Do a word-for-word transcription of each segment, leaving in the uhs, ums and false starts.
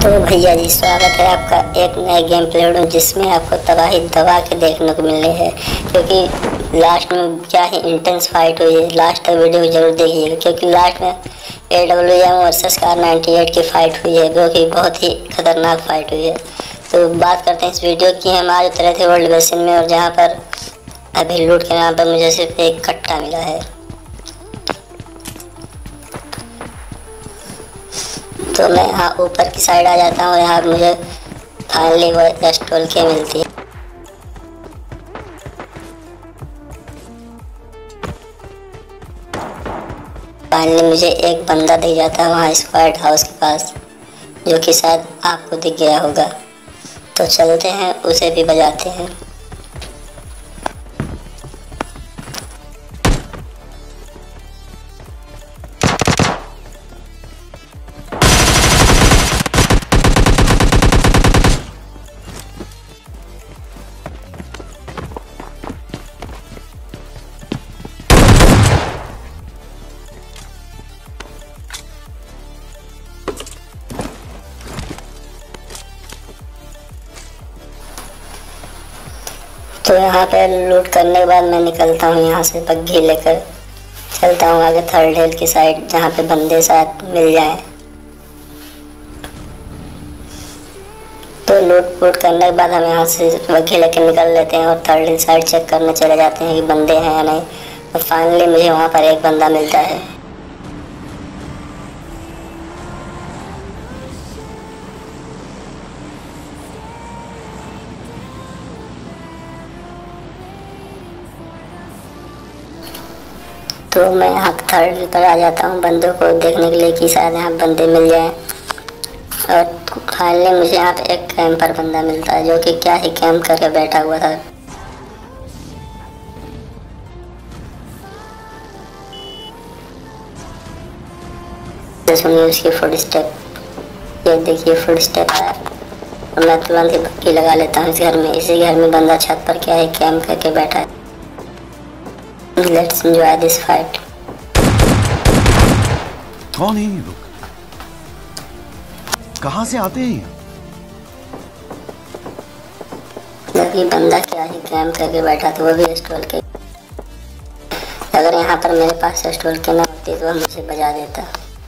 तो भैया जी, स्वागत है आपका एक नए गेम प्ले वीडियो जिसमें आपको तबाही दबा के देखने को मिल रही है। क्योंकि लास्ट में क्या ही इंटेंस फाइट हुई है। लास्ट तक वीडियो जरूर देखिएगा क्योंकि लास्ट में A W M versus kar ninety eight की फ़ाइट हुई है जो कि बहुत ही खतरनाक फाइट हुई है। तो बात करते हैं इस वीडियो की। हम आज उतरे थे वर्ल्ड बेसिन में और जहाँ पर अभी लूट के नाम पर मुझे सिर्फ एक कट्टा मिला है। तो मैं यहाँ ऊपर की साइड आ जाता हूँ। यहाँ मुझे फाइनली वो रेस्टोल के मिलती है। फाइनली मुझे एक बंदा दिख जाता है वहाँ स्क्वाड हाउस के पास, जो कि शायद आपको दिख गया होगा। तो चलते हैं, उसे भी बजाते हैं। तो यहाँ पे लूट करने के बाद मैं निकलता हूँ यहाँ से पग्घी लेकर। चलता हूँ आगे थर्ड हिल की साइड जहाँ पे बंदे साथ मिल जाएं। तो लूट फूट करने के बाद हम यहाँ से पग्घी लेकर निकल लेते हैं और थर्ड हिल साइड चेक करने चले जाते हैं कि बंदे हैं या नहीं। तो फाइनली मुझे वहाँ पर एक बंदा मिलता है। तो मैं यहाँ थर्ड पर आ जाता हूँ बंदों को देखने के लिए कि शायद यहाँ बंदे मिल जाएं। और फाइनली मुझे यहाँ पे एक कैंपर बंदा मिलता है जो कि क्या ही कैंप करके बैठा हुआ था। सुनिए उसकी फुट स्टेप, ये देखिए फुट स्टेप है। और मैं तुरंत ही पक्की लगा लेता हूँ इस घर में। इसी घर में बंदा छत पर क्या ही कैंप करके बैठा है। Let's enjoy this fight. कौन है ये लोग? कहाँ से आते हैं? जब ये बंदा क्या ही कैंप करके बैठा था, वो भी स्टॉल के। अगर यहाँ पर मेरे पास स्टॉल के ना होती तो वह मुझे बजा देता।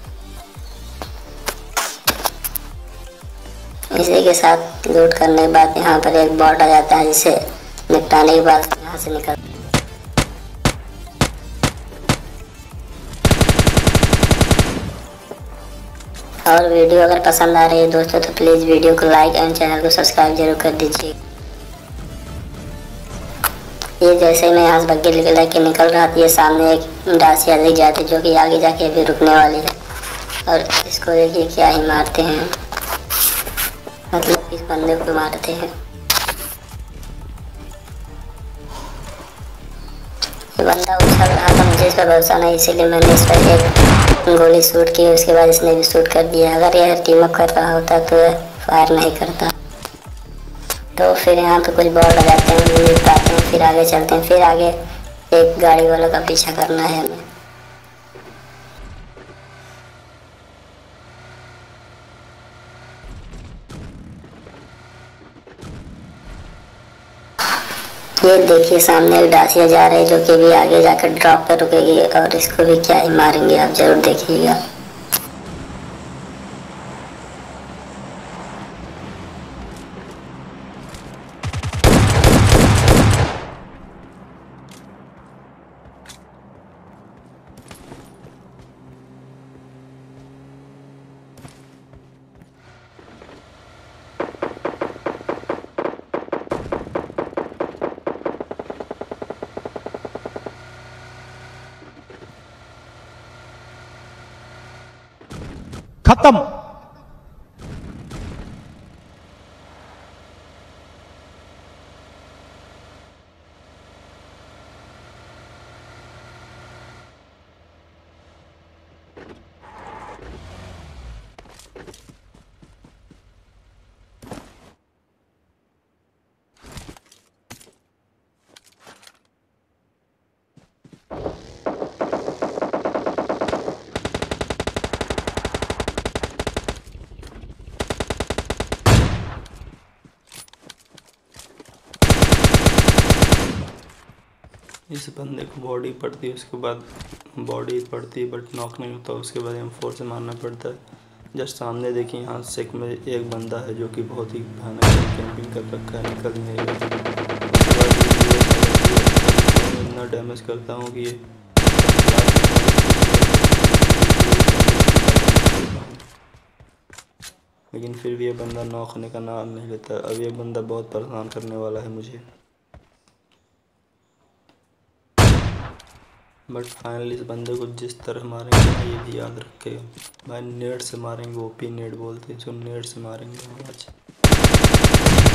इसी के साथ लूट करने के बाद यहाँ पर एक बॉट आ जाता है जिसे निपटाने के बाद यहाँ से निकल। और वीडियो अगर पसंद आ रही है दोस्तों तो प्लीज़ वीडियो को लाइक एंड चैनल को सब्सक्राइब जरूर कर दीजिए। ये जैसे ही मैं यहाँ से बग्घी निकल के निकल रहा था, ये सामने एक डासिया दिख जाती है जो कि आगे जाके अभी रुकने वाली है। और इसको देखिए क्या ही मारते हैं, मतलब इस बंदे को मारते हैं। ये बंदा उछल रहा था, मुझे इस पर भरोसा नहीं, इसीलिए मैंने इस पर एक गोली शूट की। उसके बाद इसने भी शूट कर दिया। अगर यह टीम अप कर रहा होता तो यह फायर नहीं करता। तो फिर यहाँ पे कुछ बॉल आ जाते हैं, निपटाते हैं, फिर आगे चलते हैं। फिर आगे एक गाड़ी वालों का पीछा करना है हमें। ये देखिए सामने एक डासिया जा रही है जो कि भी आगे जाकर ड्रॉप पर रुकेगी और इसको भी क्या ही मारेंगे, आप जरूर देखिएगा। खत्म। इस बंदे को बॉडी पड़ती है, उसके बाद बॉडी पड़ती है बट नॉक नहीं होता, उसके बाद एम फोर से मारना पड़ता है। जस्ट सामने देखिए यहाँ से में एक बंदा है जो कि बहुत ही भयानक कैंपिंग कर रखा है, निकल नहीं रहा। उसके बाद मैं इतना डैमेज करता हूँ कि ये लेकिन फिर भी ये बंदा नॉक होने का नाम नहीं लेता। अब ये बंदा बहुत परेशान करने वाला है मुझे, बट फाइनली इस बंदे को जिस तरह मारेंगे ना, ये भी याद रखेगा भाई, नेट से मारेंगे, ओपी नेट बोलते हैं, जो नेट से मारेंगे हम आज।